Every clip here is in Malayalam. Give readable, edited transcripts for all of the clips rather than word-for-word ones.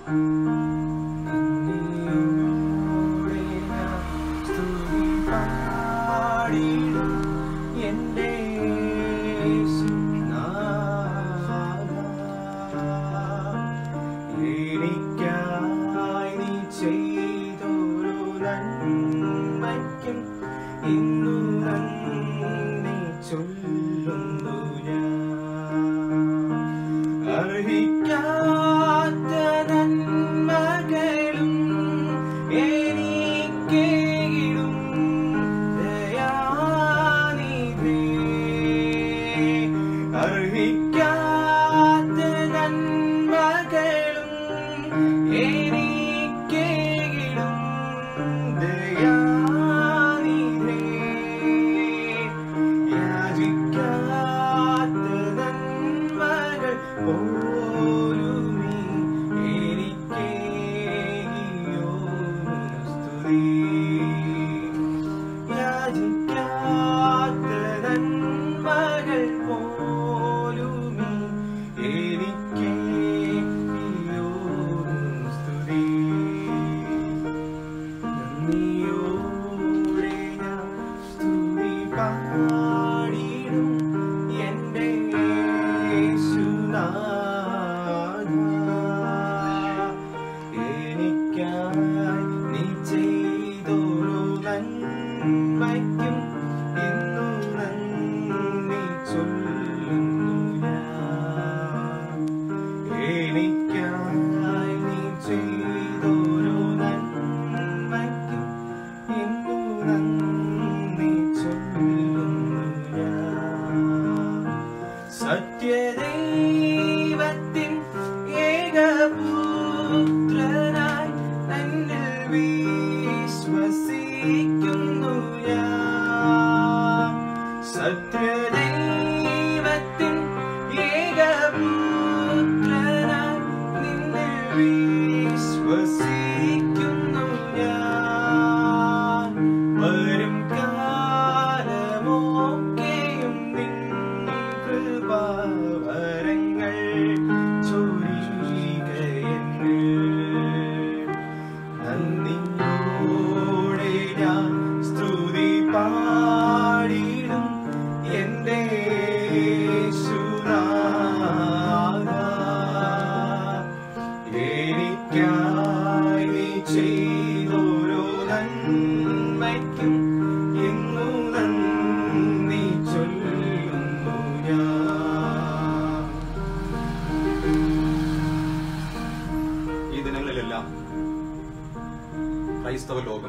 ക്രൈസ്തവ ലോകം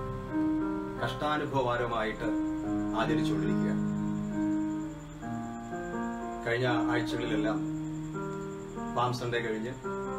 കഷ്ടാനുഭവമായിട്ട് ആചരിച്ചുകൊണ്ടിരിക്കുക. കഴിഞ്ഞ ആഴ്ചകളിലെല്ലാം പാം സൺഡേ കഴിഞ്ഞ്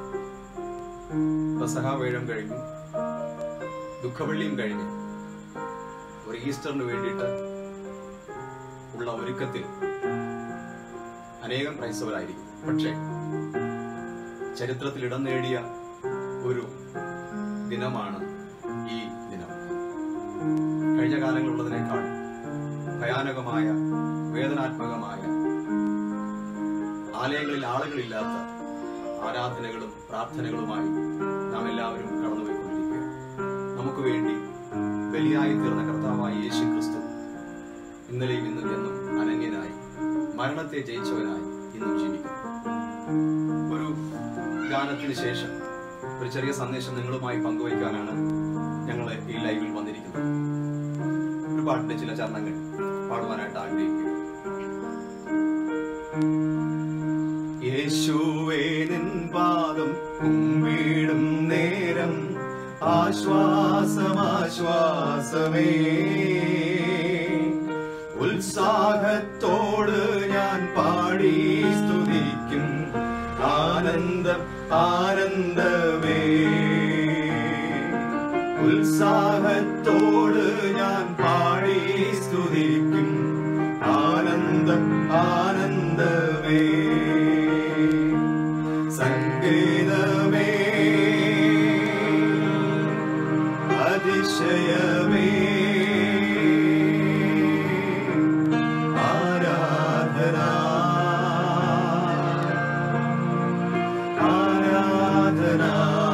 പെസഹ വേഴം കഴിഞ്ഞു, ദുഃഖവെള്ളിയും കഴിഞ്ഞ് ഒരു ഈസ്റ്ററിന് വേണ്ടിയിട്ട് ഉള്ള ഒരുക്കത്തിൽ അനേകം ക്രൈസ്തവരായിരിക്കും. പക്ഷേ ചരിത്രത്തിൽ ഇടം നേടിയ ഒരു ദിനമാണ് ഈ ദിനം. കഴിഞ്ഞ കാലങ്ങളുള്ളതിനേക്കാൾ ഭയാനകമായ, വേദനാത്മകമായ, ആലയങ്ങളിൽ ആളുകളില്ലാത്ത ആരാധനകളും പ്രാർത്ഥനകളുമായി നാം എല്ലാവരും കടന്നുപോയിക്കൊണ്ടിരിക്കുക. നമുക്ക് വേണ്ടി ബലിയായി തീർന്ന കർത്താവായ യേശു ക്രിസ്തു ഇന്നലെയും ഇന്നും എന്നും അനന്യനായി, മരണത്തെ ജയിച്ചവനായി ഇന്നും ജീവിക്കുന്നു. ഒരു ഗാനത്തിന് ശേഷം ഒരു ചെറിയ സന്ദേശം നിങ്ങളുമായി പങ്കുവയ്ക്കാനാണ് ഞങ്ങൾ ഈ ലൈവിൽ വന്നിരിക്കുന്നത്. ഒരു പാട്ടിന്റെ ചില ചരണങ്ങൾ പാടുവാനായിട്ട് ആഗ്രഹിക്കുക. യേശുവേ നിൻ പാദം കുമ്പിടും നേരം ആശ്വാസമാശ്വാസമേ, ഉത്സാഹത്തോട് ഞാൻ പാടി സ്തുതിക്കും ആനന്ദം ആനന്ദമേ. ഉത്സാഹത്തോട് ഞാൻ പാടി സ്തുതിക്കും ആനന്ദം ആനന്ദമേ. സംഗീതമേ അതിശയമേ, ആരാധന ആരാധന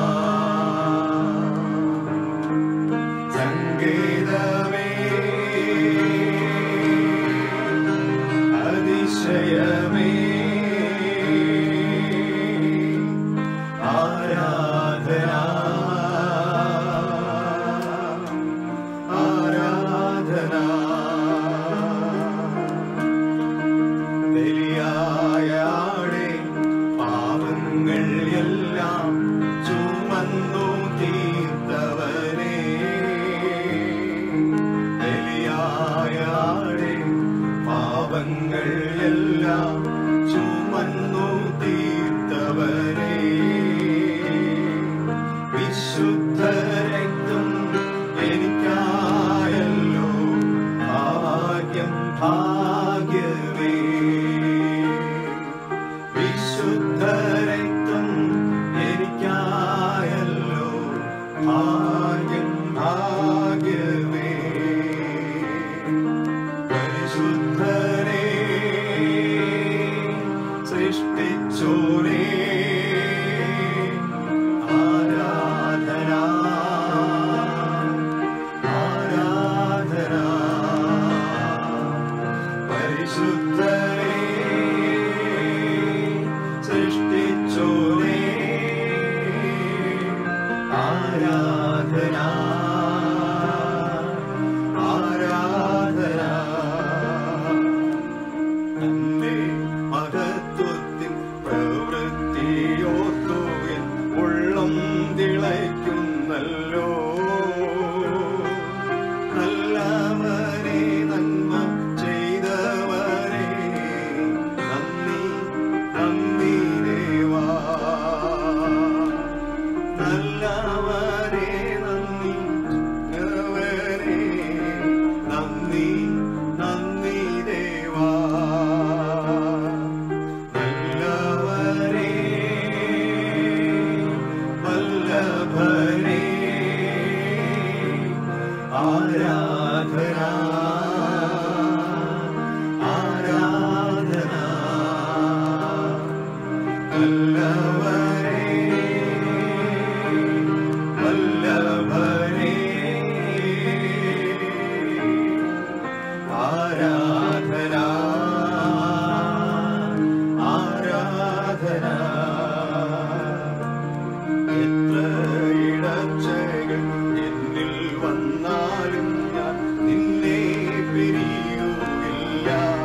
തിളയ്ക്കുന്നല്ലോ. നല്ലവനെ, നന്മ ചെയ്തവനെ, നന്ദി നന്ദി ദേവാ. നല്ലവനെ, നന്ദി അവനെ, നന്ദി നന്ദി ദേവാ. നല്ലവനെ, വല്ലഭനെ, ആരാധന ആരാധന. വല്ലഭനെ, വല്ലഭനെ, ആരാധന ആരാധന. എത്ര ഇടർച്ചകൾ എന്നിൽ വന്നാലും ഞാൻ നിന്നെ പിരിയുകയില്ല.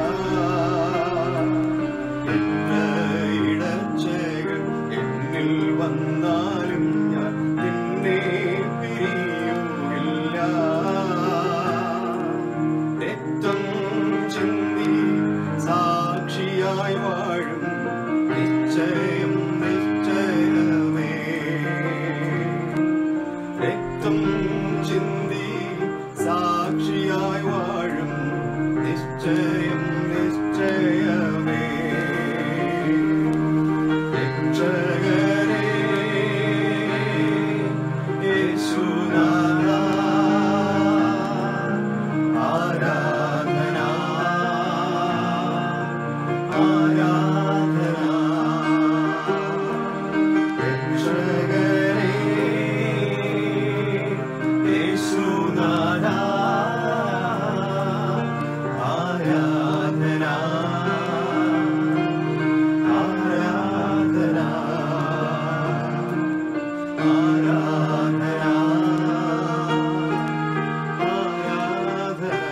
എത്ര ഇടർച്ചകൾ എന്നിൽ വന്നാലും ഞാൻ നിന്നെ പിരിയുകയില്ല. രക്തം ചിന്തി സാക്ഷിയായി വാഴും നിശ്ചയം നിശ്ചയമേ. രക്തം ചിന്തി സാക്ഷിയായി വാഴും നിശ്ചയം നിശ്ചയമേ. രക്ഷകനേ യേശുനാഥ, ആരാധന ആരാധന. രക്ഷകനേ യേശുനാഥ, ആരാധന ആരാധന ആരാധന ആരാധന.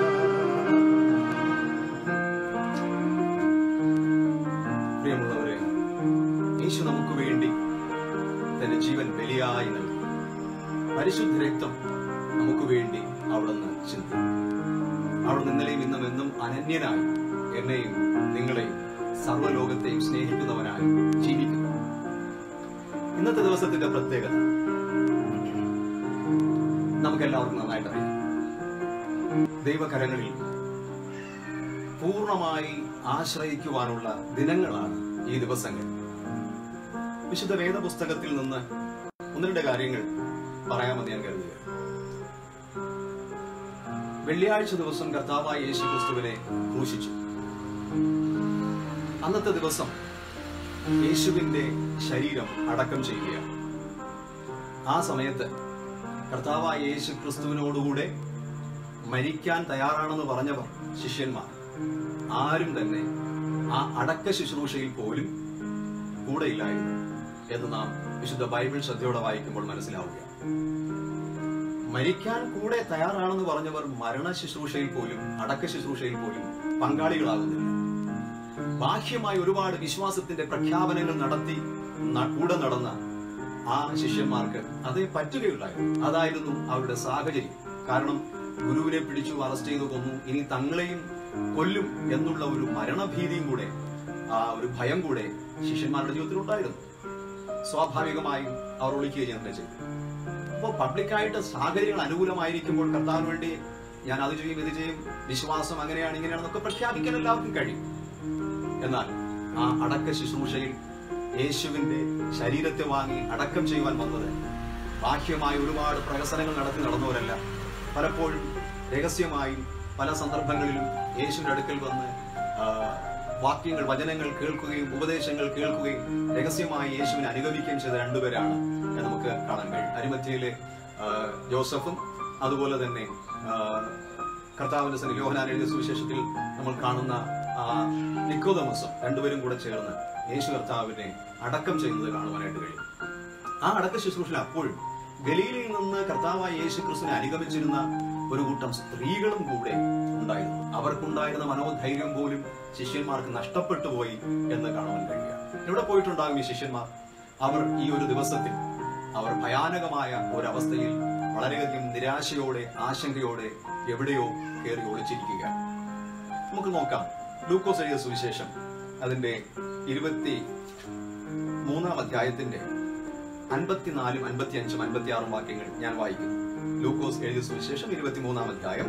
പ്രിയമുള്ളവരെ, യേശു നമുക്ക് വേണ്ടി തന്റെ ജീവൻ ബലിയായി നൽകി. പരിശുദ്ധ രക്തം നമുക്ക് വേണ്ടി അവിടുന്ന് ചിന്തി. അവിടുന്ന് ഇന്നലെയും ഇന്നും എന്നും അനന്യനായി എന്നെയും നിങ്ങളെയും സർവ്വലോകത്തെയും സ്നേഹിക്കുന്നവനായി ജീവിക്കുന്നു. ഇന്നത്തെ ദിവസത്തിന്റെ പ്രത്യേകത നമുക്കെല്ലാവർക്കും നന്നായിട്ടറിയാം. ദൈവകരങ്ങളിൽ പൂർണ്ണമായി ആശ്രയിക്കുവാനുള്ള ദിനങ്ങളാണ് ഈ ദിവസങ്ങൾ. വിശുദ്ധ വേദപുസ്തകത്തിൽ നിന്ന് ഒന്ന് രണ്ട് കാര്യങ്ങൾ പറയാമെന്ന് ഞാൻ കരുതുക. വെള്ളിയാഴ്ച ദിവസം കർത്താവായ യേശു ക്രിസ്തുവിനെ ക്രൂശിച്ചു. അന്നത്തെ ദിവസം യേശുവിന്റെ ശരീരം അടക്കം ചെയ്യുകയാണ്. ആ സമയത്ത് കർത്താവായ യേശു ക്രിസ്തുവിനോടുകൂടെ മരിക്കാൻ തയ്യാറാണെന്ന് പറഞ്ഞവർ ശിഷ്യന്മാർ ആരും തന്നെ ആ അടക്ക ശുശ്രൂഷയിൽ പോലും കൂടെയില്ലായിരുന്നു എന്ന് നാം വിശുദ്ധ ബൈബിൾ ശ്രദ്ധയോടെ വായിക്കുമ്പോൾ മനസ്സിലാവുകയാണ്. മരിക്കാൻ കൂടെ തയ്യാറാണെന്ന് പറഞ്ഞവർ മരണ ശുശ്രൂഷയിൽ പോലും അടക്ക ശുശ്രൂഷയിൽ പോലും പങ്കാളികളാകുന്നില്ല. ബാഹ്യമായി ഒരുപാട് വിശ്വാസത്തിന്റെ പ്രഖ്യാപനങ്ങൾ നടത്തി കൂടെ നടന്ന ആ ശിഷ്യന്മാർക്ക് അതേ പറ്റുകയുള്ളായിരുന്നു. അതായിരുന്നു അവരുടെ സാഹചര്യം. കാരണം ഗുരുവിനെ പിടിച്ചു അറസ്റ്റ് ചെയ്തു കൊന്നു, ഇനി തങ്ങളെയും കൊല്ലും എന്നുള്ള ഒരു മരണഭീതിയും കൂടെ, ആ ഒരു ഭയം കൂടെ ശിഷ്യന്മാരുടെ ജീവിതത്തിലുണ്ടായിരുന്നു. സ്വാഭാവികമായും അവർ ഒളിക്കുകയും തന്നെ ചെയ്തു. അപ്പോൾ പബ്ലിക്കായിട്ട് സാഹചര്യങ്ങൾ അനുകൂലമായിരിക്കുമ്പോൾ കർത്താവിന് വേണ്ടി ഞാൻ അത് ചെയ്യും ഇത് ചെയ്യും, വിശ്വാസം അങ്ങനെയാണ് ഇങ്ങനെയാണെന്നൊക്കെ പ്രഖ്യാപിക്കാൻ എല്ലാവർക്കും കഴിയും. എന്നാൽ ആ അടക്ക ശുശ്രൂഷയിൽ യേശുവിന്റെ ശരീരത്തെ വാങ്ങി അടക്കം ചെയ്യുവാൻ വന്നത് ബാഹ്യമായി ഒരുപാട് പ്രഹസനങ്ങൾ നടന്നവരല്ല. പലപ്പോഴും രഹസ്യമായും പല സന്ദർഭങ്ങളിലും യേശുവിന്റെ അടുക്കൽ വന്ന് വാക്യങ്ങൾ വചനങ്ങൾ കേൾക്കുകയും ഉപദേശങ്ങൾ കേൾക്കുകയും രഹസ്യമായി യേശുവിനെ അനുഗമിക്കുകയും ചെയ്ത രണ്ടുപേരാണ് നമുക്ക് കാണാൻ കഴിയും. അരിമത്യയിലെ ജോസഫും അതുപോലെ തന്നെ കർത്താവിന്റെ സന്നിധി യോഹന്നാൻ എഴുതിയ സുവിശേഷത്തിൽ നമ്മൾ കാണുന്ന നിക്കോദമസും രണ്ടുപേരും കൂടെ ചേർന്ന് യേശു കർത്താവിനെ അടക്കം ചെയ്യുന്നത് കാണുവാനായിട്ട് കഴിയും. ആ അടക്ക ശുശ്രൂഷയിൽ അപ്പോഴും ഗലീലയിൽ നിന്ന് കർത്താവായ യേശു ക്രിസ്തുവിനെ അനുഗമിച്ചിരുന്ന ഒരു കൂട്ടം സ്ത്രീകളും കൂടെ ഉണ്ടായിരുന്നു. അവർക്കുണ്ടായിരുന്ന മനോധൈര്യം പോലും ശിഷ്യന്മാർക്ക് നഷ്ടപ്പെട്ടു പോയി എന്ന് കാണുവാൻ കഴിയുക. എവിടെ പോയിട്ടുണ്ടാകും ഈ ശിഷ്യന്മാർ? അവർ ഈ ഒരു ദിവസത്തിൽ അവർ ഭയാനകമായ ഒരവസ്ഥയിൽ വളരെയധികം നിരാശയോടെ ആശങ്കയോടെ എവിടെയോ കയറി ഒളിച്ചിരിക്കുക. നമുക്ക് നോക്കാം ലൂക്കോസ് എഴുതിയ സുവിശേഷം അതിന്റെ 23-ാം അധ്യായത്തിന്റെ 54, 55, 56 വാക്യങ്ങൾ ഞാൻ വായിക്കുന്നു. ലൂക്കോസ് എഴുതിയ സുവിശേഷം 23-ാം അധ്യായം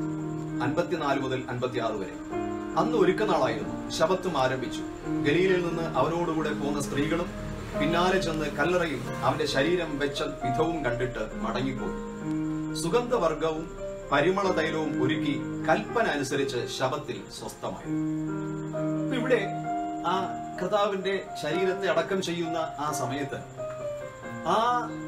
54 മുതൽ 56 വരെ. അന്ന് ഒരുക്കനാളായിരുന്നു. ശബത്തും ആരംഭിച്ചു. ഗലീലയിൽ നിന്ന് അവരോടുകൂടെ പോന്ന സ്ത്രീകളും പിന്നാലെ ചെന്ന് കല്ലറയും അവന്റെ ശരീരം വെച്ച വിധവും കണ്ടിട്ട് മടങ്ങിപ്പോയി. സുഗന്ധവർഗവും പരിമള തൈലവും ഒരുക്കി കൽപ്പന അനുസരിച്ച് ശബത്തിൽ സ്വസ്ഥമായി. ഇവിടെ ആ കർത്താവിന്റെ ശരീരത്തെ അടക്കം ചെയ്യുന്ന ആ സമയത്ത് ആ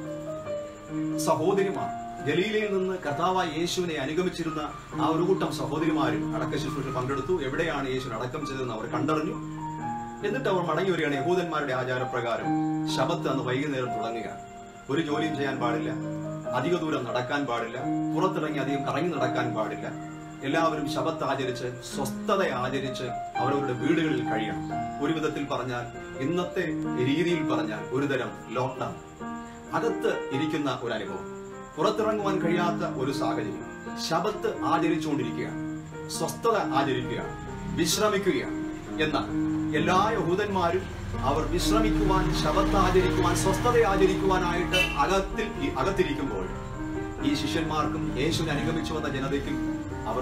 സഹോദരിമാർ, ഗലീലയിൽ നിന്ന് കർത്താവായ യേശുവിനെ അനുഗമിച്ചിരുന്ന ആ ഒരു കൂട്ടം സഹോദരിമാരും അടക്ക ശുശ്രൂഷ പങ്കെടുത്തു. എവിടെയാണ് യേശുവിനെ അടക്കം ചെയ്തതെന്ന് അവർ കണ്ടറിഞ്ഞു. എന്നിട്ട് അവർ മടങ്ങി വരികയാണ്. യഹൂദന്മാരുടെ ആചാരപ്രകാരം ശബത്ത് അന്ന് വൈകുന്നേരം തുടങ്ങുകയാണ്. ഒരു ജോലിയും ചെയ്യാൻ പാടില്ല, അധിക ദൂരം നടക്കാൻ പാടില്ല, പുറത്തിറങ്ങി അധികം കറങ്ങി നടക്കാൻ പാടില്ല. എല്ലാവരും ശബത്ത് ആചരിച്ച് സ്വസ്ഥത ആചരിച്ച് അവരവരുടെ വീടുകളിൽ കഴിയണം. ഒരു വിധത്തിൽ പറഞ്ഞാൽ, ഇന്നത്തെ രീതിയിൽ പറഞ്ഞാൽ ഒരുതരം ലോക്ക്ഡൌൺ, അകത്ത് ഇരിക്കുന്ന ഒരു അനുഭവം, പുറത്തിറങ്ങുവാൻ കഴിയാത്ത ഒരു സാഹചര്യം. ശബത്ത് ആചരിച്ചുകൊണ്ടിരിക്കുകയാണ്, സ്വസ്ഥത ആചരിക്കുകയാണ്, വിശ്രമിക്കുകയാണ്. എന്നാൽ എല്ലാ യഹൂദന്മാരും അവർ വിശ്രമിക്കുവാൻ, ശബത്ത് ആചരിക്കുവാൻ, സ്വസ്ഥത ആചരിക്കുവാനായിട്ട് അകത്തിരിക്കുമ്പോൾ ഈ ശിഷ്യന്മാർക്കും യേശുവിനെ അനുഗമിച്ചു വന്ന ജനതയ്ക്കും അവർ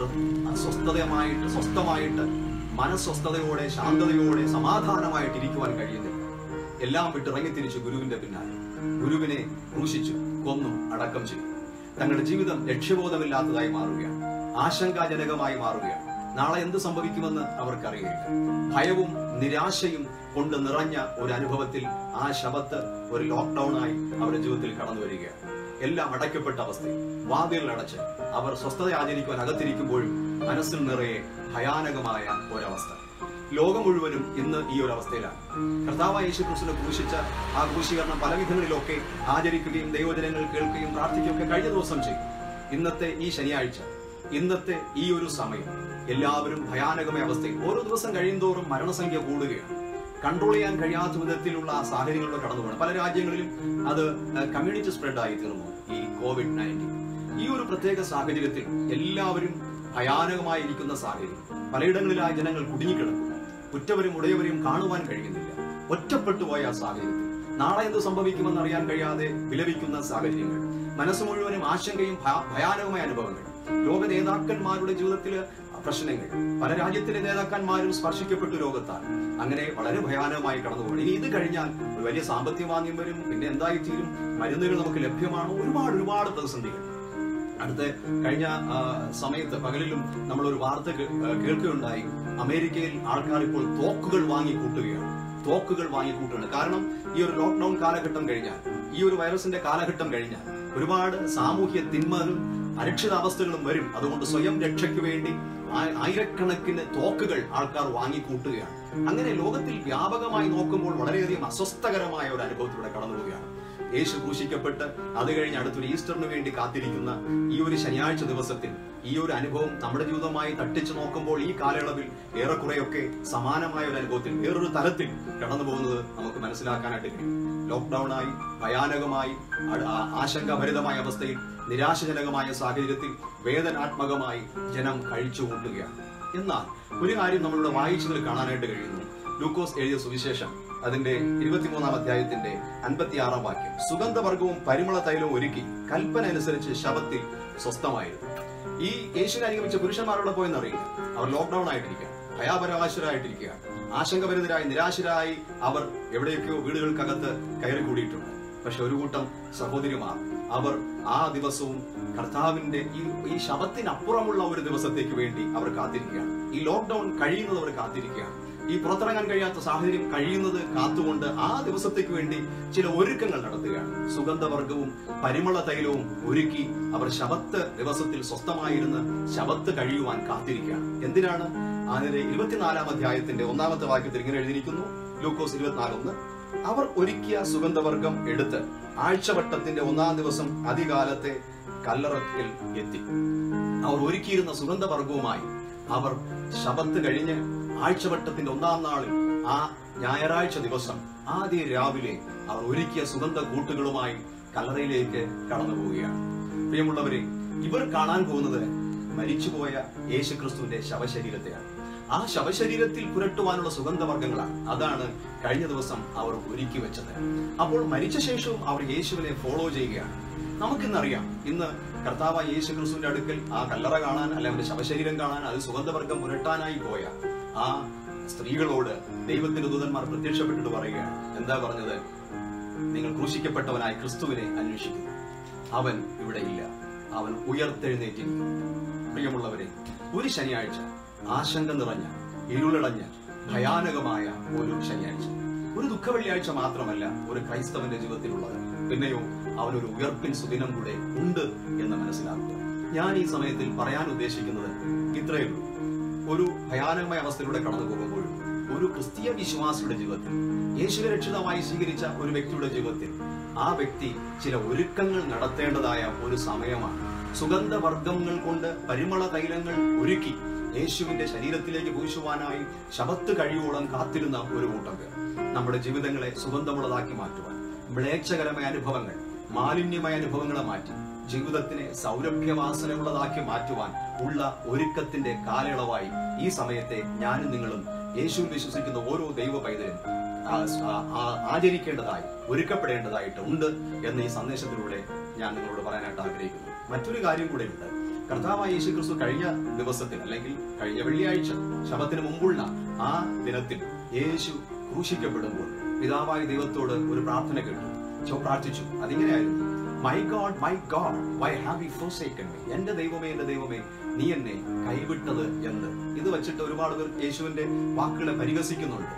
സ്വസ്ഥമായിട്ട് മനസ്വസ്ഥതയോടെ, ശാന്തതയോടെ, സമാധാനമായിട്ട് ഇരിക്കുവാൻ കഴിയുന്നില്ല. എല്ലാം വിട്ടിറങ്ങിത്തിരിച്ചു ഗുരുവിന്റെ പിന്നാലെ. ഗുരുവിനെ ക്രൂശിച്ചു, കൊന്നു, അടക്കം ചെയ്തു. തങ്ങളുടെ ജീവിതം ലക്ഷ്യബോധമില്ലാത്തതായി മാറുകയാണ്, ആശങ്കാജനകമായി മാറുകയാണ്. നാളെ എന്ത് സംഭവിക്കുമെന്ന് അവർക്കറിയില്ല. ഭയവും നിരാശയും കൊണ്ട് നിറഞ്ഞ ഒരു അനുഭവത്തിൽ ആ ശബത്ത് ഒരു ലോക്ക്ഡൌണായി അവരുടെ ജീവിതത്തിൽ കടന്നു വരികയാണ്. എല്ലാം അടയ്ക്കപ്പെട്ട അവസ്ഥയിൽ വാതിലുകൾ അടച്ച് അവർ സ്വസ്ഥത ആചരിക്കുവാൻ അകത്തിരിക്കുമ്പോഴും മനസ്സിൽ നിറയെ ഭയാനകമായ ഒരവസ്ഥ. ലോകം മുഴുവനും ഇന്ന് ഈ ഒരു അവസ്ഥയിലാണ്. കർത്താവായ യേശുക്രിസ്തുവിനെ ക്രൂശിച്ച ആ ക്രൂശീകരണം പല വിധങ്ങളിലൊക്കെ ആചരിക്കുകയും ദൈവജനങ്ങൾ കേൾക്കുകയും പ്രാർത്ഥിക്കുകയൊക്കെ കഴിഞ്ഞ ദിവസം ചെയ്യും. ഇന്നത്തെ ഈ ശനിയാഴ്ച, ഇന്നത്തെ ഈ ഒരു സമയം എല്ലാവരും ഭയാനകമായ അവസ്ഥയിൽ ഓരോ ദിവസം കഴിയുന്തോറും മരണസംഖ്യ കൂടുകയാണ്. കൺട്രോൾ ചെയ്യാൻ കഴിയാത്ത വിധത്തിലുള്ള സാഹചര്യങ്ങളിലൂടെ കടന്നു പോകണം. പല രാജ്യങ്ങളിലും അത് കമ്മ്യൂണിറ്റി സ്പ്രെഡ് ആയി തീർന്നു ഈ COVID-19. ഈ ഒരു പ്രത്യേക സാഹചര്യത്തിൽ എല്ലാവരും ഭയാനകമായിരിക്കുന്ന സാഹചര്യം. പലയിടങ്ങളിലായ ജനങ്ങൾ കുടുങ്ങിക്കിടക്കുന്നു. ഉറ്റവരും ഉടയവരെയും കാണുവാൻ കഴിയുന്നില്ല. ഒറ്റപ്പെട്ടു പോയ ആ സാഹചര്യത്തിൽ നാളെ എന്ത് സംഭവിക്കുമെന്ന് അറിയാൻ കഴിയാതെ വിലപിക്കുന്ന സാഹചര്യങ്ങൾ, മനസ്സ് മുഴുവനും ആശങ്കയും ഭയാനകമായ അനുഭവങ്ങൾ, ലോക നേതാക്കന്മാരുടെ ജീവിതത്തില് പ്രശ്നങ്ങൾ, പല രാജ്യത്തിലെ നേതാക്കന്മാരും സ്പർശിക്കപ്പെട്ടു രോഗത്താൽ. അങ്ങനെ വളരെ ഭയാനകമായി കടന്നുപോകും. ഇനി ഇത് കഴിഞ്ഞാൽ ഒരു വലിയ സാമ്പത്തിക മാന്ദ്യം വരും. പിന്നെ എന്തായിത്തീരും? മരുന്നുകൾ നമുക്ക് ലഭ്യമാണോ? ഒരുപാട് പ്രതിസന്ധികൾ. കഴിഞ്ഞ സമയത്ത് പകലിലും നമ്മളൊരു വാർത്ത കേൾക്കുകയുണ്ടായി. അമേരിക്കയിൽ ആൾക്കാർ ഇപ്പോൾ തോക്കുകൾ വാങ്ങിക്കൂട്ടുകയാണ്. കാരണം ഈ ഒരു ലോക്ക്ഡൌൺ കാലഘട്ടം കഴിഞ്ഞാൽ, ഈ ഒരു വൈറസിന്റെ കാലഘട്ടം കഴിഞ്ഞാൽ ഒരുപാട് സാമൂഹ്യ തിന്മകളും അരക്ഷിതാവസ്ഥകളും വരും. അതുകൊണ്ട് സ്വയം രക്ഷയ്ക്ക് വേണ്ടി ആയിരക്കണക്കിന് തോക്കുകൾ ആൾക്കാർ വാങ്ങിക്കൂട്ടുകയാണ്. അങ്ങനെ ലോകത്തിൽ വ്യാപകമായി നോക്കുമ്പോൾ വളരെയധികം അസ്വസ്ഥകരമായ ഒരു അനുഭവത്തിലൂടെ കടന്നുപോവുകയാണ്. യേശു ക്രൂശിക്കപ്പെട്ട് അത് കഴിഞ്ഞ് അടുത്തൊരു ഈസ്റ്ററിന് വേണ്ടി കാത്തിരിക്കുന്ന ഈ ഒരു ശനിയാഴ്ച ദിവസത്തിൽ ഈ ഒരു അനുഭവം നമ്മുടെ ജീവിതമായി തട്ടിച്ചു നോക്കുമ്പോൾ ഈ കാലയളവിൽ ഏറെക്കുറെയൊക്കെ സമാനമായ ഒരു അനുഭവത്തിൽ, വേറൊരു തലത്തിൽ കടന്നു പോകുന്നത് നമുക്ക് മനസ്സിലാക്കാനായിട്ട് കഴിയും. ലോക്ക്ഡൌണായി, ഭയാനകമായി, ആശങ്കാഭരിതമായ അവസ്ഥയിൽ, നിരാശജനകമായ സാഹചര്യത്തിൽ വേദനാത്മകമായി ജനം കഴിച്ചു കൂട്ടുകയാണ്. എന്നാൽ ഒരു കാര്യം നമ്മളിവിടെ വായിച്ചതിൽ കാണാനായിട്ട് കഴിയുന്നു. ലൂക്കോസ് എഴുതിയ സുവിശേഷം അതിന്റെ 23-ാം അധ്യായത്തിന്റെ 56-ാം വാക്യം. സുഗന്ധവർഗവും പരിമള തൈലവും ഒരുക്കി കൽപ്പന അനുസരിച്ച് ശബത്തിൽ സ്വസ്ഥമായിരുന്നു. ഈ യേശുവിനെ അനുഗമിച്ച പുരുഷന്മാരോട് പോയെന്നറിയില്ല. അവർ ലോക്ക്ഡൌൺ ആയിട്ടിരിക്കുക, ഭയാപരാശരായിട്ടിരിക്കുക, ആശങ്കഭരിതരായി, നിരാശരായി അവർ എവിടെയൊക്കെയോ വീടുകൾക്കകത്ത് കയറി കൂടിയിട്ടുണ്ട്. പക്ഷെ ഒരു കൂട്ടം സഹോദരിമാർ അവർ ആ ദിവസവും കർത്താവിന്റെ ഈ ശബത്തിനപ്പുറമുള്ള ഒരു ദിവസത്തേക്ക് വേണ്ടി അവർ കാത്തിരിക്കുകയാണ്. ഈ ലോക്ക്ഡൌൺ കഴിയുന്നത് അവർ കാത്തിരിക്കുകയാണ്. ഈ പുറത്തിറങ്ങാൻ കഴിയാത്ത സാഹചര്യം കഴിയുന്നത് കാത്തുകൊണ്ട് ആ ദിവസത്തേക്ക് വേണ്ടി ചില ഒരുക്കങ്ങൾ നടത്തുകയാണ്. സുഗന്ധവർഗവും പരിമള തൈലവും ഒരുക്കി അവർ ശബത്ത് ദിവസത്തിൽ സ്വസ്ഥമായിരുന്ന് ശബത്ത് കഴിയുവാൻ കാത്തിരിക്കുകയാണ്. എന്തിനാണ്? അതിന്റെ 24-ാം അധ്യായത്തിന്റെ 1-ാമത്തെ വാക്യത്തിൽ ഇങ്ങനെ എഴുതിയിരിക്കുന്നു. ലൂക്കോസ് 24:1. അവർ ഒരുക്കിയ സുഗന്ധവർഗം എടുത്ത് ആഴ്ചവട്ടത്തിന്റെ 1-ാം ദിവസം അതികാലത്തെ കല്ലറയിൽ എത്തി. അവർ ഒരുക്കിയിരുന്ന സുഗന്ധവർഗവുമായി അവർ ശബത്ത് കഴിഞ്ഞ് ആഴ്ചവട്ടത്തിന്റെ 1-ാം നാളിൽ ആ ഞായറാഴ്ച ദിവസം ആദ്യ രാവിലെ അവർ ഒരുക്കിയ സുഗന്ധ കൂട്ടുകളുമായി കല്ലറയിലേക്ക് കടന്നു പോവുകയാണ്. പ്രിയമുള്ളവരെ, ഇവർ കാണാൻ പോകുന്നത് മരിച്ചുപോയ യേശുക്രിസ്തുവിന്റെ ശവശരീരത്തെയാണ്. ആ ശവശരീരത്തിൽ പുരട്ടുവാനുള്ള സുഗന്ധവർഗ്ഗങ്ങളാണ്. അതാണ് കഴിഞ്ഞ ദിവസം അവർ ഒരുക്കി വെച്ചത്. അപ്പോൾ മരിച്ച ശേഷവും അവർ യേശുവിനെ ഫോളോ ചെയ്യുകയാണ്. നമുക്കിന്നറിയാം, ഇന്ന് കർത്താവായ യേശുക്രിസ്തുവിന്റെ അടുക്കൽ ആ കല്ലറ കാണാൻ, അല്ലെ അവന്റെ ശവശരീരം കാണാൻ, അത് സുഗന്ധവർഗ്ഗം പുരട്ടാനായി പോയ ആ സ്ത്രീകളോട് ദൈവത്തിന്റെ ദൂതന്മാർ പ്രത്യക്ഷപ്പെട്ടിട്ട് പറയുകയാണ്. എന്താ പറഞ്ഞത്? നിങ്ങൾ ക്രൂശിക്കപ്പെട്ടവനായ ക്രിസ്തുവിനെ അന്വേഷിക്കുന്നു, അവൻ ഇവിടെ ഇല്ല, അവൻ ഉയർത്തെഴുന്നേറ്റിരിക്കുന്നു. പ്രിയമുള്ളവരെ, ഒരു ശനിയാഴ്ച ആശങ്ക നിറഞ്ഞ, ഇരുളടഞ്ഞ, ഭയാനകമായ ഒരു ശനിയാഴ്ച, ഒരു ദുഃഖവെള്ളിയാഴ്ച മാത്രമല്ല ഒരു ക്രൈസ്തവന്റെ ജീവിതത്തിലുള്ളത്. പിന്നെയോ അവനൊരു ഉയർപ്പിൻ സുദിനം കൂടെ ഉണ്ട് എന്ന് മനസ്സിലാക്കുക. ഞാൻ ഈ സമയത്തിൽ പറയാൻ ഉദ്ദേശിക്കുന്നത് ഇത്രയേ ഉള്ളൂ. ഒരു ഭയാനകമായ അവസ്ഥയിലൂടെ കടന്നു പോകുമ്പോഴും ഒരു ക്രിസ്തീയ വിശ്വാസിയുടെ ജീവിതത്തിൽ, യേശുവിനെ രക്ഷിതാവായി സ്വീകരിച്ച ഒരു വ്യക്തിയുടെ ജീവിതത്തിൽ ആ വ്യക്തി ചില ഒരുക്കങ്ങൾ നടത്തേണ്ടതായ ഒരു സമയമാണ്. സുഗന്ധവർഗ്ഗങ്ങൾ കൊണ്ട് പരിമള തൈലങ്ങൾ ഒരുക്കി യേശുവിന്റെ ശരീരത്തിലേക്ക് പൂശുവാനായി ശബത്ത് കഴിയോളം കാത്തിരുന്ന ഒരു കൂട്ടം പേർ നമ്മുടെ ജീവിതങ്ങളെ സുഗന്ധമുള്ളതാക്കി മാറ്റുവാൻ, മ്ലേച്ഛകരമായ അനുഭവങ്ങൾ, മാലിന്യമായ അനുഭവങ്ങളെ മാറ്റി ജീവിതത്തിനെ സൗരഭ്യവാസനമുള്ളതാക്കി മാറ്റുവാൻ ഉള്ള ഒരുക്കത്തിന്റെ കാലയളവായി ഈ സമയത്തെ ഞാനും നിങ്ങളും യേശുവിൽ വിശ്വസിക്കുന്ന ഓരോ ദൈവ പൈതലും ആചരിക്കേണ്ടതായി, ഒരുക്കപ്പെടേണ്ടതായിട്ട് ഉണ്ട് എന്ന് ഈ സന്ദേശത്തിലൂടെ ഞാൻ നിങ്ങളോട് പറയാനായിട്ട് ആഗ്രഹിക്കുന്നു. മറ്റൊരു കാര്യം കൂടെ ഉണ്ട്. കർത്താവായ യേശുക്രിസ്തു കഴിഞ്ഞ ദിവസത്തിൽ, അല്ലെങ്കിൽ കഴിഞ്ഞ വെള്ളിയാഴ്ച ശബത്തിന് മുമ്പുള്ള ആ ദിനത്തിൽ യേശു ക്രൂശിക്കപ്പെടുമ്പോൾ പിതാവായ ദൈവത്തോട് ഒരു പ്രാർത്ഥന കേട്ടു, പ്രാർത്ഥിച്ചു. അതിങ്ങനെയായിരുന്നു: my God, why have you forsaken me? എന്റെ ദൈവമേ, എന്റെ ദൈവമേ, നീ എന്നെ കൈവിട്ടത് എന്ത്? ഇത് വെച്ചിട്ട് ഒരുപാട് പേർ യേശുവിന്റെ വാക്കുകളെ പരിഹസിക്കുന്നുണ്ട്.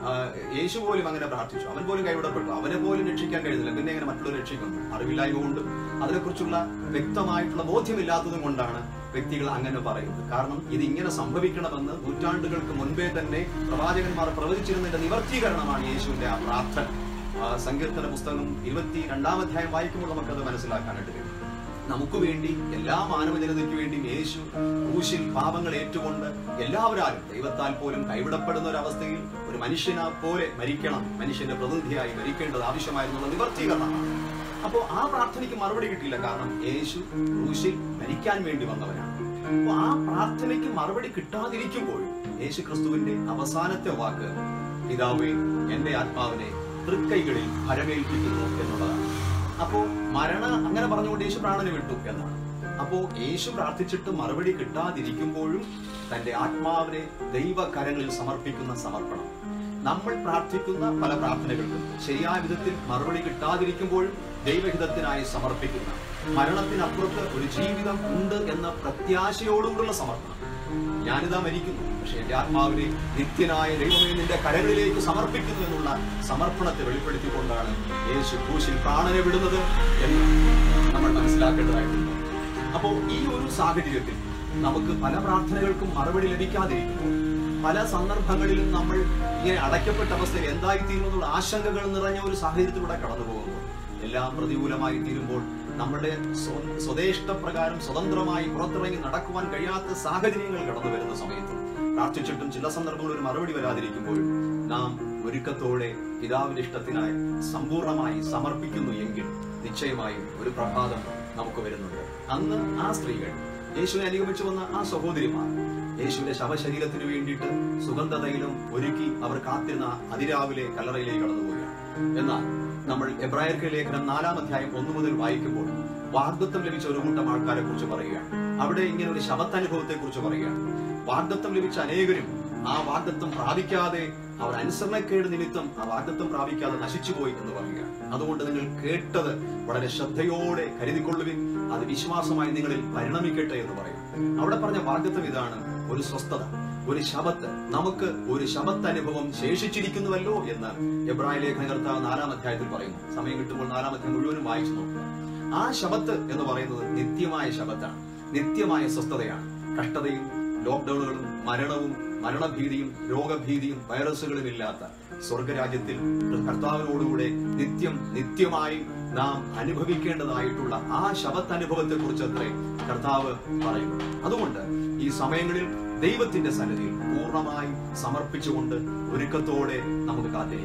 യേശു പോലും അങ്ങനെ പ്രാർത്ഥിച്ചു, അവൻ പോലും കൈവിടപ്പെട്ടു, അവനെ പോലും രക്ഷിക്കാൻ കഴിയുന്നില്ല, പിന്നെ എങ്ങനെ മറ്റുള്ളവർ രക്ഷിക്കുന്നു? അറിവില്ലായ്മ കൊണ്ടും അതിനെക്കുറിച്ചുള്ള വ്യക്തമായിട്ടുള്ള ബോധ്യമില്ലാത്തതും കൊണ്ടാണ് വ്യക്തികൾ അങ്ങനെ പറയുന്നത്. കാരണം ഇത് ഇങ്ങനെ സംഭവിക്കണമെന്ന് നൂറ്റാണ്ടുകൾക്ക് മുൻപേ തന്നെ പ്രവാചകന്മാർ പ്രവചിച്ചിരുന്നതിന്റെ നിവർത്തീകരണമാണ് യേശുവിന്റെ ആ പ്രാർത്ഥന. സങ്കീർത്തന പുസ്തകം 22-ാം അധ്യായം വായിക്കുമ്പോൾ നമുക്കത് മനസ്സിലാക്കാനായിട്ട് കഴിയും. നമുക്ക് വേണ്ടി, എല്ലാ മാനവജനതയ്ക്ക് വേണ്ടി യേശു ക്രൂശിൽ പാപങ്ങൾ ഏറ്റുകൊണ്ട് എല്ലാവരും ദൈവത്താൽ പോലും കൈവിടപ്പെടുന്ന ഒരു അവസ്ഥയിൽ ഒരു മനുഷ്യനെ പോലെ മരിക്കണം, മനുഷ്യന്റെ പ്രതിനിധിയായി മരിക്കേണ്ടത് ആവശ്യമായിരുന്നുള്ള നിവർത്തീകരണമാണ്. അപ്പോൾ ആ പ്രാർത്ഥനയ്ക്ക് മറുപടി കിട്ടിയില്ല. കാരണം യേശു ക്രൂശിൽ മരിക്കാൻ വേണ്ടി വന്നവനാണ്. അപ്പൊ ആ പ്രാർത്ഥനയ്ക്ക് മറുപടി കിട്ടാതിരിക്കുമ്പോഴും യേശു ക്രിസ്തുവിന്റെ അവസാനത്തെ വാക്ക് പിതാവേ, എന്റെ ആത്മാവിനെ തൃക്കൈകളിൽ ഭരമേൽപ്പിക്കുന്നു എന്നുള്ളതാണ്. അപ്പോ അങ്ങനെ പറഞ്ഞുകൊണ്ട് യേശു പ്രാണനെ വിട്ടു എന്നാണ്. അപ്പോ യേശു പ്രാർത്ഥിച്ചിട്ട് മറുപടി കിട്ടാതിരിക്കുമ്പോഴും തന്റെ ആത്മാവിനെ ദൈവകരങ്ങളിൽ സമർപ്പിക്കുന്ന സമർപ്പണം. നമ്മൾ പ്രാർത്ഥിക്കുന്ന പല പ്രാർത്ഥനകൾക്കും ശരിയായ വിധത്തിൽ മറുപടി കിട്ടാതിരിക്കുമ്പോഴും ദൈവഹിതത്തിനായി സമർപ്പിക്കുന്ന, മരണത്തിനപ്പുറത്ത് ഒരു ജീവിതം ഉണ്ട് എന്ന പ്രത്യാശയോടുകൂടുള്ള സമർപ്പണം. ഞാനിതാ മരിക്കുന്നു, പക്ഷെ എന്റെ ആത്മാവിനെ നിത്യനായ ദൈവമേ നിന്റെ കരങ്ങളിലേക്ക് സമർപ്പിക്കുന്നു എന്നുള്ള സമർപ്പണത്തെ വെളിപ്പെടുത്തിക്കൊണ്ടാണ് യേശു ക്രൂശിൽ പ്രാണനെ വിടുന്നത് എന്ന് നമ്മൾ മനസ്സിലാക്കേണ്ടതായിട്ടുണ്ട്. അപ്പോൾ ഈ ഒരു സാഹചര്യത്തിൽ നമുക്ക് പല പ്രാർത്ഥനകൾക്കും മറുപടി ലഭിക്കാതിരിക്കുമ്പോൾ, പല സന്ദർഭങ്ങളിലും നമ്മൾ ഇങ്ങനെ അടയ്ക്കപ്പെട്ട അവസ്ഥയിൽ എന്തായിത്തീരുമെന്നുള്ള ആശങ്കകൾ നിറഞ്ഞ ഒരു സാഹചര്യത്തിലൂടെ കടന്നു പോകുമ്പോൾ, എല്ലാം പ്രതികൂലമായി തീരുമ്പോൾ, നമ്മുടെ സ്വദേഷ്ടപ്രകാരം സ്വതന്ത്രമായി പുറത്തിറങ്ങി നടക്കുവാൻ കഴിയാത്ത സാഹചര്യങ്ങൾ കടന്നു വരുന്ന സമയത്തും പ്രാർത്ഥിച്ചിട്ടും ചില സന്ദർഭങ്ങളിൽ ഒരു മറുപടി വരാതിരിക്കുമ്പോഴും നാം ഒരുക്കത്തോടെ പിതാവിന്റെ ഇഷ്ടത്തിനായി സമ്പൂർണമായി സമർപ്പിക്കുന്നു എങ്കിൽ നിശ്ചയമായും ഒരു പ്രഭാതം നമുക്ക് വരുന്നുണ്ട്. അന്ന് ആ സ്ത്രീകൾ, യേശുവിനെ അനുഗമിച്ചു വന്ന ആ സഹോദരിമാർ യേശുവിന്റെ ശവശരീരത്തിന് വേണ്ടിയിട്ട് സുഗന്ധതൈലം ഒരുക്കി അവർ കാത്തിരുന്ന അതിരാവിലെ കല്ലറയിലേക്ക് കടന്നുപോവുകയാണ്. എന്നാൽ നമ്മൾ എബ്രായർക്ക് ലേഖനം 4-ാം അധ്യായം 1 മുതൽ വായിക്കുമ്പോൾ വാഗ്ദത്തം ലഭിച്ച ഒരു കൂട്ടം ആൾക്കാരെ കുറിച്ച് പറയുകയാണ്. അവിടെ ഇങ്ങനെ ഒരു ശബത്തനുഭവത്തെ കുറിച്ച് പറയുകയാണ്. വാഗ്ദത്തം ലഭിച്ച അനേകരും ആ വാഗ്ദത്തം പ്രാപിക്കാതെ, അവർ അനുസരണക്കേട് നിമിത്തം ആ വാഗ്ദത്തം പ്രാപിക്കാതെ നശിച്ചുപോയി എന്ന് പറയുകയാണ്. അതുകൊണ്ട് നിങ്ങൾ കേട്ടത് വളരെ ശ്രദ്ധയോടെ കരുതിക്കൊള്ളുവിൻ, അത് വിശ്വാസമായി നിങ്ങളിൽ പരിണമിക്കട്ടെ എന്ന് പറയും. അവിടെ പറഞ്ഞ വാഗ്ദത്തം ഇതാണ്: ഒരു സ്വസ്ഥത, ഒരു ശബത്ത്, നമുക്ക് ഒരു ശബത്ത് അനുഭവം ശേഷിച്ചിരിക്കുന്നുവല്ലോ എന്ന് എബ്രായ ലേഖനകർത്താവ് 4-ാം അധ്യായത്തിൽ പറയുന്നു. സമയം കിട്ടുമ്പോൾ 4-ാം അധ്യായം മുഴുവനും വായിച്ചു നോക്കുക. ആ ശബത്ത് എന്ന് പറയുന്നത് നിത്യമായ ശബത്താണ്, നിത്യമായ സ്വസ്ഥതയാണ്. കഷ്ടതയും ലോക്ക്ഡൌണുകളും മരണവും മരണഭീതിയും രോഗഭീതിയും വൈറസുകളും ഇല്ലാത്ത സ്വർഗരാജ്യത്തിൽ കർത്താവിനോടുകൂടെ നിത്യമായി നാം അനുഭവിക്കേണ്ടതായിട്ടുള്ള ആ ശബത്തനുഭവത്തെ കുറിച്ച് അത്രേ കർത്താവ് പറയുന്നു. അതുകൊണ്ട് ഈ സമയങ്ങളിൽ ദൈവത്തിന്റെ സന്നിധിയിൽ പൂർണ്ണമായി സമർപ്പിച്ചുകൊണ്ട് ഒരുക്കത്തോടെ നമുക്ക് കാത്തിരിക്കാം.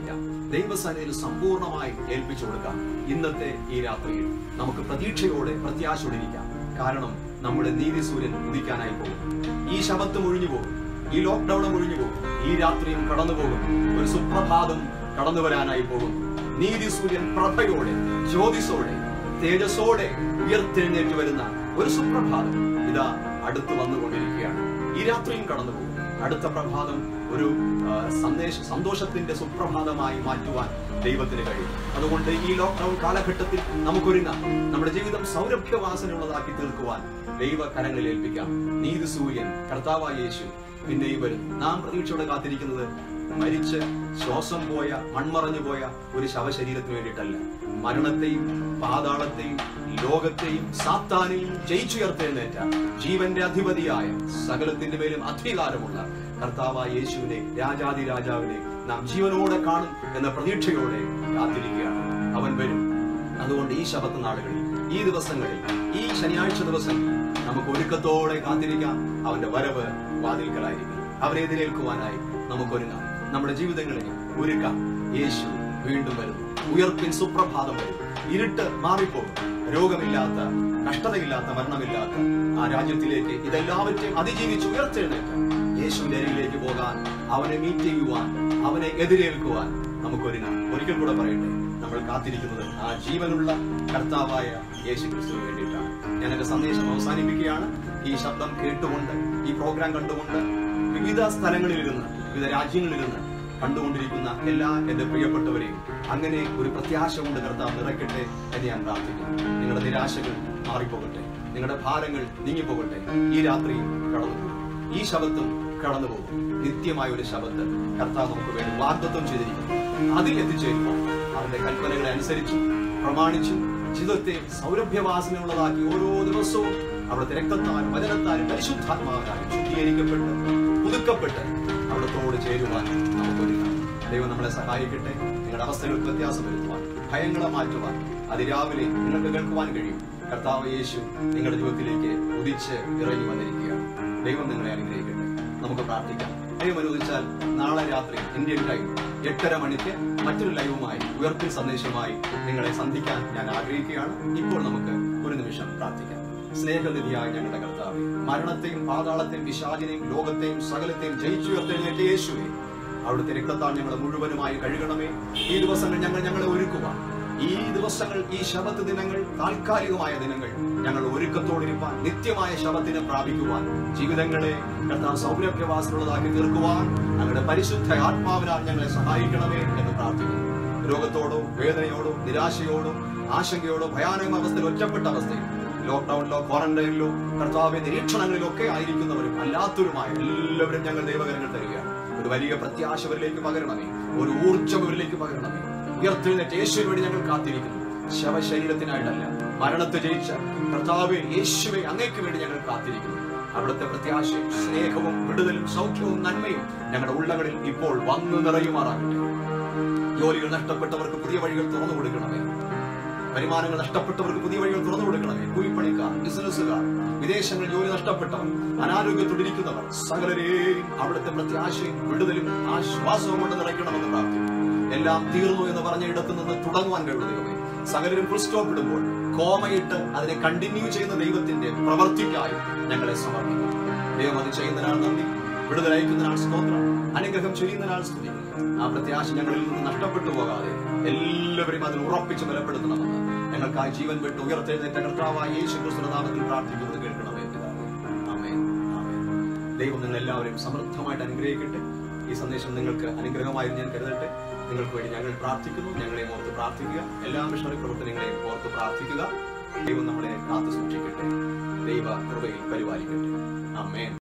ദൈവസന്നിധിയിൽ സമ്പൂർണ്ണമായി ഏൽപ്പിച്ചു കൊടുക്കാം. ഇന്നത്തെ ഈ രാത്രിയിൽ നമുക്ക് പ്രതീക്ഷയോടെ പ്രത്യാശയോടെ ഇരിക്കാം. കാരണം നമ്മുടെ നീതി സൂര്യൻ ഉദിക്കാനായി പോകും. ഈ ശബത്തും ഒഴിഞ്ഞു പോകും, ഈ ലോക്ക്ഡൌണും ഒഴിഞ്ഞു പോകും, ഈ രാത്രിയും കടന്നു പോകും. ഒരു സുപ്രഭാതം കടന്നു വരാനായി പോകും. നീതി സൂര്യൻ പ്രഭയോടെ, ജ്യോതിസോടെ, തേജസ്സോടെ ഉയർത്തെഴുന്നേറ്റ് വരുന്ന ഒരു സുപ്രഭാതം ഇതാ അടുത്ത് വന്നുകൊണ്ടിരിക്കുകയാണ്. ഈ രാത്രിയും കടന്നു പോകും. അടുത്ത പ്രഭാതം ഒരു സന്തോഷത്തിന്റെ സുപ്രഭാതമായി മാറ്റുവാൻ ദൈവത്തിന് കഴിയും. അതുകൊണ്ട് ഈ ലോക്ക്ഡൌൺ കാലഘട്ടത്തിൽ നമുക്കൊരുങ്ങാം. നമ്മുടെ ജീവിതം സൗരഭ്യവാസനയുള്ളതാക്കി തീർക്കുവാൻ ദൈവ കരങ്ങളിൽ ഏൽപ്പിക്കാം. നീതി സൂര്യൻ കർത്താവായ യേശു പിന്നെയും വരും. നാം പ്രതീക്ഷയോടെ കാത്തിരിക്കുന്നത് മരിച്ച് ശ്വാസം പോയ, മൺമറഞ്ഞു പോയ ഒരു ശവശരീരത്തിന് വേണ്ടിയിട്ടല്ല. മരണത്തെയും പാതാളത്തെയും ലോകത്തെയും സാത്താനെയും ജയിച്ചുയർത്തെഴുന്നേറ്റ ജീവന്റെ അധിപതിയായ സകലത്തിന്റെ മേലും അധികാരമുള്ള കർത്താവായ യേശുവിനെ, രാജാതി രാജാവിനെ നാം ജീവനോടെ കാണും എന്ന പ്രതീക്ഷയോടെ കാത്തിരിക്കുകയാണ്. അവൻ വരും. അതുകൊണ്ട് ഈ ശബത്ത് നാളുകളിൽ, ഈ ദിവസങ്ങളിൽ, ഈ ശനിയാഴ്ച ദിവസങ്ങളിൽ നമുക്ക് ഒരുക്കത്തോടെ കാത്തിരിക്കാം. അവന്റെ വരവ് വാതിൽക്കലായിരിക്കും. അവരെ എതിരേൽക്കുവാനായി നമുക്കൊരുങ്ങാം. നമ്മുടെ ജീവിതങ്ങളെ ഒരുക്കാം. യേശു വീണ്ടും വരുന്നു. ഉയർപ്പിൻ സുപ്രഭാതം വരും. ഇരുട്ട് മാറിപ്പോകും. രോഗമില്ലാത്ത, കഷ്ടതയില്ലാത്ത, മരണമില്ലാത്ത ആ രാജ്യത്തിലേക്ക് ഇതെല്ലാവற்றைയും അതിജീവിച്ച് ഉയർത്തെഴുന്നേറ്റ് യേശുവിന്റെ അരികിലേക്ക് പോകാൻ, അവനെ മീറ്റ് ചെയ്യുവാൻ, അവനെ എതിരേൽക്കുവാൻ നമുക്കൊരുങ്ങാം. ഒരിക്കൽ കൂടെ പറയട്ടെ, നമ്മൾ കാത്തിരിക്കുന്നത് ആ ജീവനുള്ള കർത്താവായ യേശു ക്രിസ്തുവിന് വേണ്ടിയിട്ടാണ്. ഞാൻ എന്റെ സന്ദേശം അവസാനിപ്പിക്കുകയാണ്. ഈ ശബ്ദം കേട്ടുകൊണ്ട്, ഈ പ്രോഗ്രാം കണ്ടുകൊണ്ട് വിവിധ സ്ഥലങ്ങളിലിരുന്ന്, വിവിധ രാജ്യങ്ങളിലിരുന്ന് കണ്ടുകൊണ്ടിരിക്കുന്ന എല്ലാ എന്റെ പ്രിയപ്പെട്ടവരെയും അങ്ങനെ ഒരു പ്രത്യാശ കൊണ്ട് കർത്താവ് നിറയ്ക്കട്ടെ എന്ന് ഞാൻ പ്രാർത്ഥിക്കുന്നു. നിങ്ങളുടെ നിരാശകൾ മാറിപ്പോകട്ടെ, നിങ്ങളുടെ ഭാരങ്ങൾ നീങ്ങിപ്പോകട്ടെ. ഈ രാത്രിയും കടന്നുപോകും, ഈ ശബത്തും കടന്നുപോകും. നിത്യമായ ഒരു ശബത്ത് കർത്താവ് നമുക്ക് വേണ്ടി വാഗ്ദത്തം ചെയ്തിരിക്കുന്നു. അതിൽ എത്തിച്ചേരുമ്പോൾ അവന്റെ കൽപ്പനകളെ അനുസരിച്ചും പ്രമാണിച്ചും ജീവിതത്തെ സൗരഭ്യവാസനയുള്ളതാക്കി ഓരോ ദിവസവും അവിടുത്തെ രക്തത്താലും വചനത്താലും പരിശുദ്ധാത്മാവിനാലും ശുദ്ധീകരിക്കപ്പെട്ട് പുതുക്കപ്പെട്ട് അവിടത്തോട് ചേരുവാൻ നമുക്കൊരുങ്ങാം. ദൈവം നമ്മളെ സഹായിക്കട്ടെ. നിങ്ങളുടെ അവസ്ഥകൾക്ക് വ്യത്യാസം വരുത്തുവാൻ, ഭയങ്ങളെ മാറ്റുവാൻ അതിരാവിലെ നിങ്ങൾക്ക് കേൾക്കുവാൻ കഴിയും. കർത്താവ് യേശു നിങ്ങളുടെ ജീവിതത്തിലേക്ക് ഉദിച്ച് ഇറങ്ങി വന്നിരിക്കുകയാണ്. ദൈവം നിങ്ങളെ അനുഗ്രഹിക്കട്ടെ. നമുക്ക് പ്രാർത്ഥിക്കാം. ദൈവം അനുവദിച്ചാൽ നാളെ രാത്രി ഇന്ത്യൻ ടൈം 8:30 മണിക്ക് മറ്റൊരു ലൈവുമായി, ഉയർപ്പിൽ സന്ദേശമായി നിങ്ങളെ സന്ധിക്കാൻ ഞാൻ ആഗ്രഹിക്കുകയാണ്. ഇപ്പോൾ നമുക്ക് ഒരു നിമിഷം പ്രാർത്ഥിക്കാം. സ്നേഹനിധിയായ ഞങ്ങളുടെ കർത്താവേ, മരണത്തെയും പാതാളത്തെയും പിശാചിനെയും ലോകത്തെയും സകലത്തെയും ജയിച്ചുയർത്തെഴുന്നേറ്റ യേശുവേ, അവിടുത്തെ രക്തത്താൽ ഞങ്ങളെ മുഴുവനുമായി കഴുകണമേ. ഈ ദിവസങ്ങൾ ഞങ്ങളെ ഒരുക്കുക. ഈ ദിവസങ്ങൾ, ഈ ശബത്ത് ദിനങ്ങൾ, താൽക്കാലികമായ ദിനങ്ങൾ ഞങ്ങൾ ഒരുക്കത്തോടിരിപ്പാൻ, നിത്യമായ ശബത്തിനെ പ്രാപിക്കുവാൻ, ജീവിതങ്ങളെ കർത്താവ് സൗരഭ്യവാസമുള്ളതാക്കി തീർക്കുവാൻ ഞങ്ങളുടെ പരിശുദ്ധ ആത്മാവിനാൽ ഞങ്ങളെ സഹായിക്കണമേ എന്ന് പ്രാർത്ഥിക്കുന്നു. രോഗത്തോടോ, വേദനയോടോ, നിരാശയോടോ, ആശങ്കയോടോ, ഭയാനക അവസ്ഥയിൽ, ഒറ്റപ്പെട്ട അവസ്ഥയിൽ, ലോക്ക്ഡൌണിലോ, ക്വാറന്റൈനിലോ, കർത്താവ് നിരീക്ഷണങ്ങളിലൊക്കെ ആയിരിക്കുന്നവരും അല്ലാത്തവരുമായ എല്ലാവരും ഞങ്ങൾ ദൈവകരങ്ങൾ തരികയാണ്. ഒരു വലിയ പ്രത്യാശവരിലേക്ക് പകരണമേ, ഒരു ഊർജ്ജവരിലേക്ക് പകരണമേ. ഉയർത്തെഴുന്നേറ്റ യേശുവിന് വേണ്ടി ഞങ്ങൾ കാത്തിരിക്കുന്നു. ശവശരീരത്തിനായിട്ടല്ല, മരണത്തെ ജയിച്ച കർത്താവേ യേശുവേ, അങ്ങേക്ക് വേണ്ടി ഞങ്ങൾ കാത്തിരിക്കുന്നു. അവിടുത്തെ പ്രത്യാശയും സ്നേഹവും വിടുതലും സൗഖ്യവും നന്മയും ഞങ്ങളുടെ ഉള്ളങ്ങളിൽ ഇപ്പോൾ വന്നു നിറയുമാറാകട്ടെ. ജോലികൾ നഷ്ടപ്പെട്ടവർക്ക് പുതിയ വഴികൾ തുറന്നു കൊടുക്കണമേ. വരുമാനങ്ങൾ നഷ്ടപ്പെട്ടവർക്ക് പുതിയ വഴികൾ തുറന്നു കൊടുക്കണമേ. കൂലിപ്പണിക്കാർ, ബിസിനസ്സുകാർ, വിദേശങ്ങളിൽ ജോലി നഷ്ടപ്പെട്ടവർ, അനാരോഗ്യത്തോടിരിക്കുന്നവർ, സകലരെയും അവിടുത്തെ പ്രത്യാശയും വിടുതലും ആശ്വാസവും കൊണ്ട് നിറയ്ക്കണമെന്ന് പ്രാർത്ഥിക്കുന്നു. എല്ലാം തീർന്നു എന്ന് പറഞ്ഞ ഇടത്തു നിന്ന് തുടങ്ങുവാൻ കഴിയുന്ന ദൈവമേ, സകലരും ഫുൾ സ്റ്റോപ്പ് ഇടുമ്പോൾ കോമയിട്ട് അതിനെ കണ്ടിന്യൂ ചെയ്യുന്ന ദൈവത്തിന്റെ പ്രവർത്തിക്കായി ഞങ്ങളെ സമർപ്പിക്കുന്നു. ദൈവം അത് ചെയ്യുന്നതിനാൽ നന്ദി, വിടുതലയക്കുന്നതിനാൽ സ്തോത്രം, അനുഗ്രഹം ചൊരിയുന്നതിനാൽ സ്തുതി. ആ പ്രത്യാശ ഞങ്ങളിൽ നിന്ന് നഷ്ടപ്പെട്ടു പോകാതെ എല്ലാവരും അതിൽ ഉറപ്പിച്ച് ബലപ്പെടുത്തണമെന്ന് ഞങ്ങൾക്കായി ജീവൻ വിട്ട് ഉയർത്തെഴുന്നേറ്റ കർത്താവായ യേശു ക്രിസ്തുവിന്റെ നാമത്തിൽ പ്രാർത്ഥിക്കുന്നത് കേൾക്കണമേ. ആമേൻ, ആമേൻ. ദൈവം നിങ്ങൾ എല്ലാവരെയും സമൃദ്ധമായിട്ട് അനുഗ്രഹിക്കട്ടെ. ഈ സന്ദേശം നിങ്ങൾക്ക് അനുഗ്രഹമായി ഞാൻ കരുതട്ടെ. നിങ്ങൾക്ക് വേണ്ടി ഞങ്ങൾ പ്രാർത്ഥിക്കുന്നു. ഞങ്ങളെയും ഓർത്ത് പ്രാർത്ഥിക്കുക. എല്ലാ മിഷണറി പ്രവർത്തനങ്ങളെയും ഓർത്ത് പ്രാർത്ഥിക്കുക. ദൈവം നമ്മളെ കാത്തു സൂക്ഷിക്കട്ടെ. ദൈവ കൃപയിൽ പരിപാലിക്കട്ടെ. ആമേൻ.